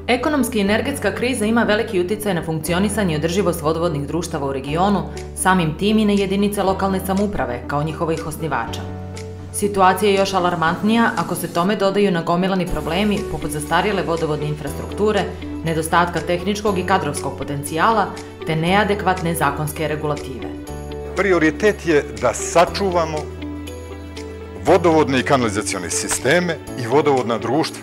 Ekonomska i energetska kriza ima veliki uticaj na funkcionisanje i održivost vodovodnih društava u regionu, samim tim i na jedinice lokalne samouprave kao njihovih osnivača. Situacija je još alarmantnija ako se tome dodaju nagomilani problemi poput zastarjele vodovodne infrastrukture, nedostatka tehničkog i kadrovskog potencijala te neadekvatne zakonske regulative. Prioritet je da sačuvamo vodovodne i kanalizacione sisteme i vodovodna društva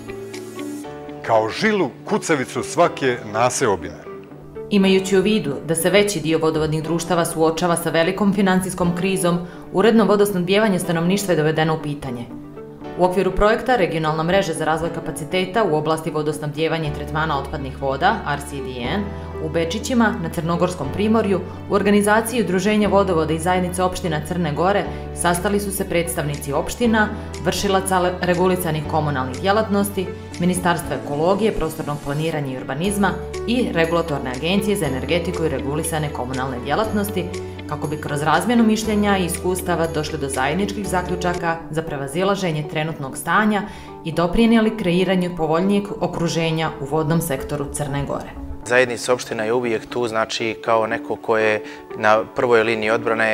kao žilu kucavicu svake naseobine. Imajući u vidu da se veći dio vodovodnih društava suočava sa velikom finansijskom krizom, uredno vodosnabdijevanje stanovništva je dovedeno u pitanje. U okviru projekta Regionalna mreža za razvoj kapaciteta u oblasti vodosnabdijevanja i tretmana otpadnih voda, RCDN, u Bečićima, na Crnogorskom primorju, u organizaciji Udruženja vodovoda i zajednice opština Crne Gore sastali su se predstavnici opština, vršilaca regulisanih komunalnih djelatnosti, Ministarstva ekologije, prostornog planiranja i urbanizma i Regulatorne agencije za energetiku i regulisane komunalne djelatnosti, kako bi kroz razmjenu mišljenja i iskustava došli do zajedničkih zaključaka za prevazilaženje trenutnog stanja i doprinijeli kreiranju povoljnijeg okruženja u vodnom sektoru Crne Gore. Zajednica opština je uvijek tu, znači kao neko ko je na prvoj liniji odbrane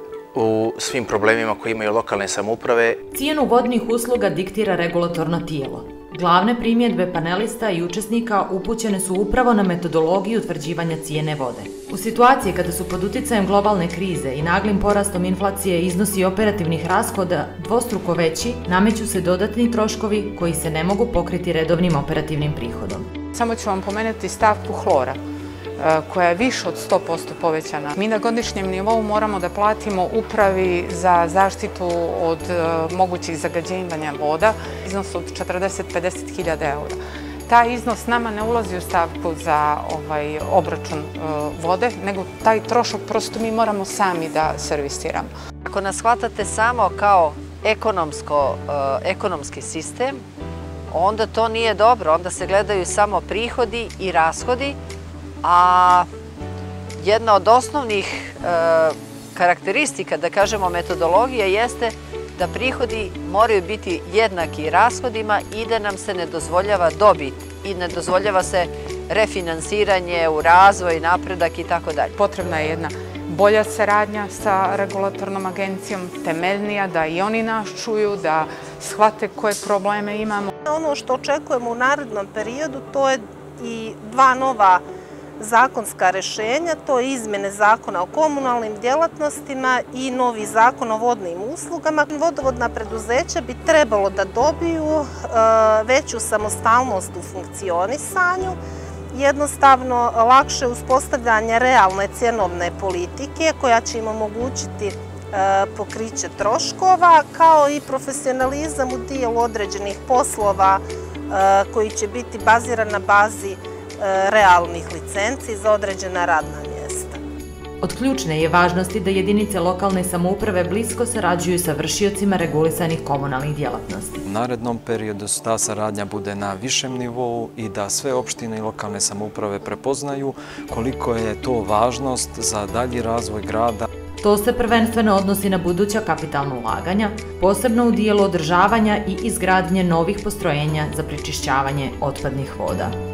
u svim problemima koje imaju lokalne samouprave. Cijenu vodnih usluga diktira regulatorno tijelo. Glavne primjedbe panelista i učesnika upućene su upravo na metodologiju utvrđivanja cijene vode. U situaciji kada su pod uticajem globalne krize i naglim porastom inflacije iznosi operativnih rashoda dvostruko veći, nameću se dodatni troškovi koji se ne mogu pokriti redovnim operativnim prihodom. Samo ću vam pomenuti stavku hlora, koja je više od 100% povećana. Mi na godišnjem nivou moramo da platimo upravi za zaštitu od mogućih zagađivanja voda iznos od 40-50 hiljada eura. Taj iznos nama ne ulazi u stavku za obračun vode, nego taj trošak prosto mi moramo sami da servisiramo. Ako nas shvatate samo kao ekonomski sistem, onda to nije dobro, onda se gledaju samo prihodi i rashodi, a jedna od osnovnih karakteristika, da kažemo metodologije, jeste da prihodi moraju biti jednaki rashodima i da nam se ne dozvoljava dobit i ne dozvoljava se refinansiranje u razvoj, napredak i tako dalje. Potrebna je jedna bolja saradnja sa regulatornom agencijom, temeljnija, da i oni nas čuju, da shvate koje probleme imamo. Ono što očekujemo u narednom periodu, to je i dva nova zakonska rešenja, to je izmjene zakona o komunalnim djelatnostima i novi zakon o vodnim uslugama. Vodovodna preduzeća bi trebalo da dobiju veću samostalnost u funkcionisanju, jednostavno lakše uspostavljanje realne cjenovne politike koja će im omogućiti pokriće troškova, kao i profesionalizam u dijelu određenih poslova koji će biti baziran na bazi realnih licenci za određena radna mjesta. Od ključne je važnosti da jedinice lokalne samouprave blisko sarađuju sa vršiocima regulisanih komunalnih djelatnosti. U narednom periodu ta saradnja bude na višem nivou i da sve opštine i lokalne samouprave prepoznaju koliko je to važnost za dalji razvoj grada. To se prvenstveno odnosi na buduća kapitalna ulaganja, posebno u dijelu održavanja i izgradnje novih postrojenja za prečišćavanje otpadnih voda.